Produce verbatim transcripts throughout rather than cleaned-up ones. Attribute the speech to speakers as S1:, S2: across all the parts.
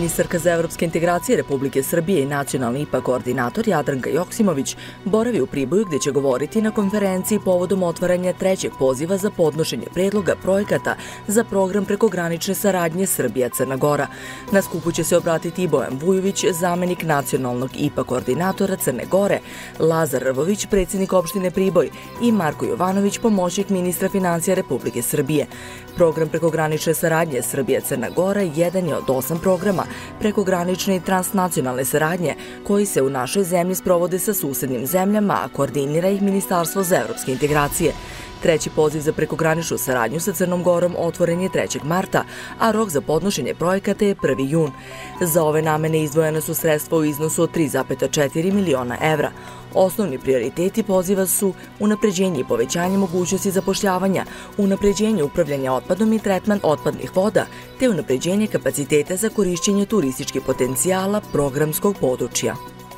S1: Ministarka za evropske integracije Republike Srbije i nacionalni I P A koordinator Jadranka Joksimović boravi u Priboju gdje će govoriti na konferenciji povodom otvaranja trećeg poziva za podnošenje predloga projekata za program prekogranične saradnje Srbija-Crna Gora. Na skupu će se obratiti i Bojan Vujović, zamenik nacionalnog I P A koordinatora Crne Gore, Lazar Rvović, predsjednik opštine Priboj i Marko Jovanović, pomoćnik ministra financija Republike Srbije. Program prekogranične saradnje Srbija-Crna Gora jedan je od osam programa prekogranične i transnacionalne saradnje koji se u našoj zemlji sprovode sa susednim zemljama, a koordinira ih Ministarstvo za evropske integracije. Treći poziv za prekograničnu saradnju sa Crnom Gorom otvoren je trećeg marta, a rok za podnošenje projekata je prvi jun. Za ove namene izdvojene su sredstva u iznosu od tri zarez četiri miliona evra. Osnovni prioriteti poziva su unapređenje i povećanje mogućnosti zapošljavanja, unapređenje upravljanja otpadom i tretman otpadnih voda, te unapređenje kapaciteta za korišćenje turističkih potencijala programskog područja.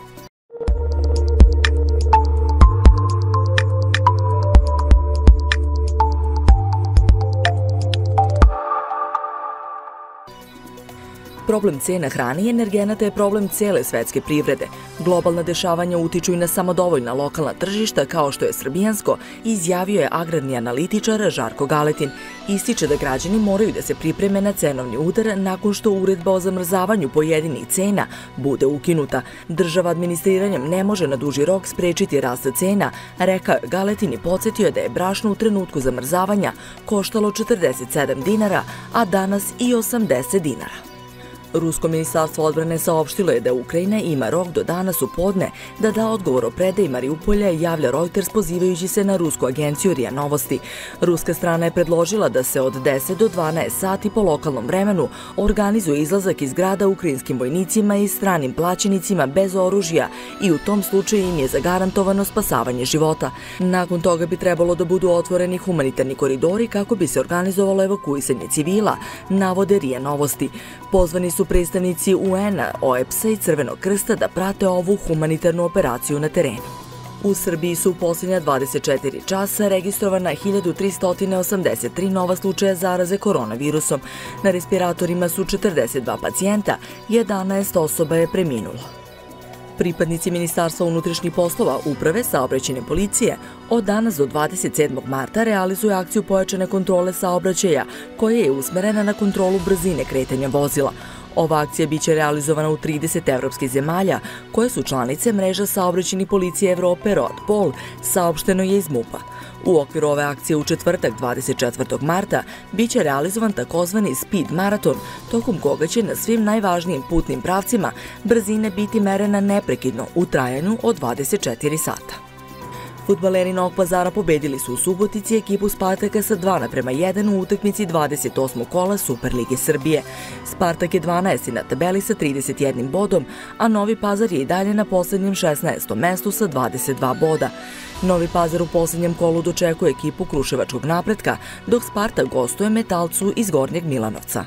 S1: Problem cena hrane i energenata je problem cele svetske privrede. Globalna dešavanja utiču i na samodovoljna lokalna tržišta kao što je srbijansko, izjavio je agrarni analitičar Žarko Galetin. Ističe da građani moraju da se pripreme na cenovni udar nakon što uredba o zamrzavanju pojedinih cena bude ukinuta. Država administriranjem ne može na duži rok sprečiti rast cena, rekao je Galetin i podsjetio je da je brašno u trenutku zamrzavanja koštalo četrdeset sedam dinara, a danas i osamdeset dinara. Rusko ministarstvo odbrane saopštilo je da Ukrajina ima rok do danas u podne da da odgovor o predaji Mariupolja, javlja Reuters pozivajući se na rusku agenciju RIA Novosti. Ruska strana je predložila da se od deset do dvanaest sati po lokalnom vremenu organizuje izlazak iz grada ukrajinskim vojnicima i stranim plaćenicima bez oružja i u tom slučaju im je zagarantovano spasavanje života. Nakon toga bi trebalo da budu otvoreni humanitarni koridori kako bi se organizovalo evakuisanje civila, navode RIA Novosti. Pozvani su predstavnici U N-a, O E B S-a i Crvenog krsta da prate ovu humanitarnu operaciju na terenu. U Srbiji su u posljednja dvadeset četiri časa registrovana hiljadu trista osamdeset tri nova slučaja zaraze koronavirusom. Na respiratorima su četrdeset dva pacijenta, jedanaest osoba je preminulo. Pripadnici Ministarstva unutrašnjih poslova, Uprave saobraćajne policije od danas do dvadeset sedmog marta realizuju akciju pojačane kontrole saobraćaja koja je usmerena na kontrolu brzine kretanja vozila. Ova akcija biće realizovana u trideset evropskih zemalja koje su članice mreža saobraćajnih policije Evrope ROADPOL, saopšteno je iz MUP-a. U okviru ove akcije u četvrtak dvadeset četvrtog marta biće realizovan takozvani speed maraton, tokom koga će na svim najvažnijim putnim pravcima brzine biti merena neprekidno u trajanju od dvadeset četiri sata. Fudbaleri Novog Pazara pobedili su u Subotici ekipu Spartaka sa dva naprema jedan u utakmici dvadeset osmog kola Superlige Srbije. Spartak je dvanaesti na tabeli sa trideset jednim bodom, a Novi Pazar je i dalje na poslednjem šesnaestom mestu sa dvadeset dva boda. Novi Pazar u posljednjem kolu dočekuje ekipu Kruševačkog Napretka, dok Spartak gostuje Metalcu iz Gornjeg Milanovca.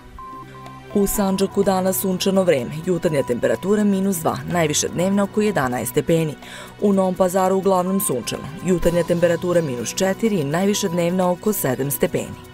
S1: U Sandžaku danas sunčano vreme, jutarnja temperatura minus dva, najviša dnevna oko jedanaest stepeni. U Novom Pazaru uglavnom sunčano, jutarnja temperatura minus četiri i najviša dnevna oko sedam stepeni.